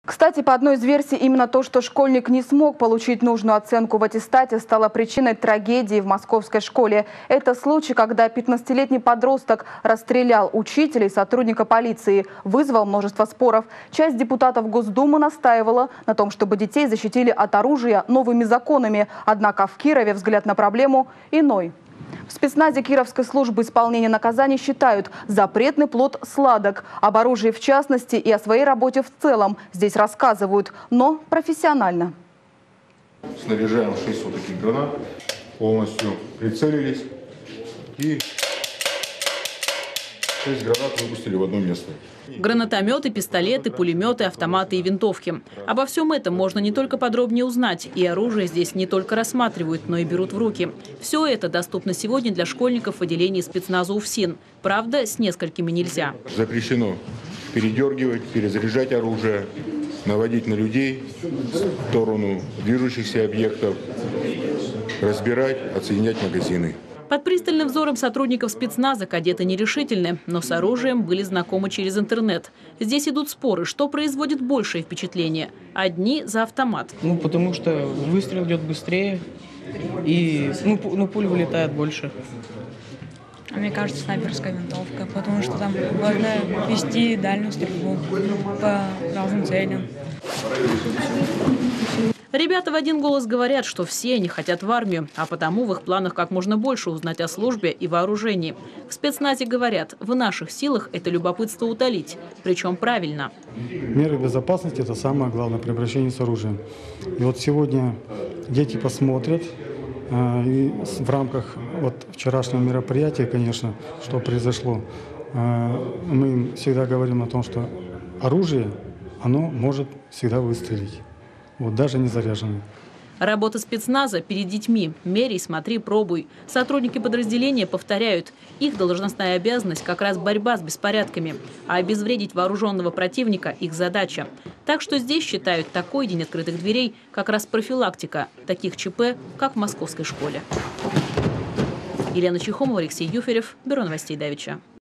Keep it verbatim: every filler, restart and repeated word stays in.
Кстати, по одной из версий, именно то, что школьник не смог получить нужную оценку в аттестате, стало причиной трагедии в московской школе. Это случай, когда пятнадцатилетний подросток расстрелял учителя и сотрудника полиции, вызвал множество споров. Часть депутатов Госдумы настаивала на том, чтобы детей защитили от оружия новыми законами. Однако в Кирове взгляд на проблему иной. В спецназе Кировской службы исполнения наказаний считают, запретный плод сладок. Об оружии в частности и о своей работе в целом здесь рассказывают, но профессионально. Снаряжаем шесть вот таких гранат, полностью прицелились и шесть гранат выпустили в одно место. Гранатометы, пистолеты, пулеметы, автоматы и винтовки. Обо всем этом можно не только подробнее узнать. И оружие здесь не только рассматривают, но и берут в руки. Все это доступно сегодня для школьников в отделении спецназа УФСИН. Правда, с несколькими нельзя. Запрещено передергивать, перезаряжать оружие, наводить на людей в сторону движущихся объектов, разбирать, отсоединять магазины. Под пристальным взором сотрудников спецназа кадеты нерешительны, но с оружием были знакомы через интернет. Здесь идут споры, что производит большее впечатление. Одни за автомат. Ну, потому что выстрел идет быстрее и ну, ну, пуль вылетает больше. Мне кажется, снайперская винтовка, потому что там можно вести дальнюю стрельбу по разным целям. Ребята в один голос говорят, что все они хотят в армию, а потому в их планах как можно больше узнать о службе и вооружении. В спецназе говорят, в наших силах это любопытство утолить, причем правильно. Меры безопасности – это самое главное при обращении с оружием. И вот сегодня дети посмотрят, и в рамках вот вчерашнего мероприятия, конечно, что произошло, мы им всегда говорим о том, что оружие, оно может всегда выстрелить. Вот, даже не заряженный. Работа спецназа перед детьми. Меряй, смотри, пробуй. Сотрудники подразделения повторяют. Их должностная обязанность как раз борьба с беспорядками. А обезвредить вооруженного противника – их задача. Так что здесь считают такой день открытых дверей как раз профилактика таких ЧП, как в московской школе. Елена Чехомова, Алексей Юферев, Бюро новостей Давича.